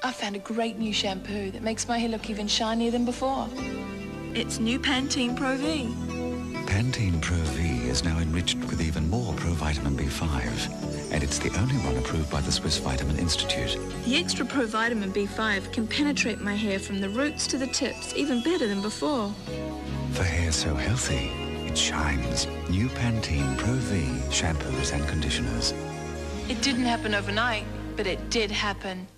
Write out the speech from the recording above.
I found a great new shampoo that makes my hair look even shinier than before. It's new Pantene Pro V. Pantene Pro V is now enriched with even more provitamin B5, and it's the only one approved by the Swiss Vitamin Institute. The extra provitamin B5 can penetrate my hair from the roots to the tips even better than before. For hair so healthy, it shines. New Pantene Pro V shampoos and conditioners. It didn't happen overnight, but it did happen.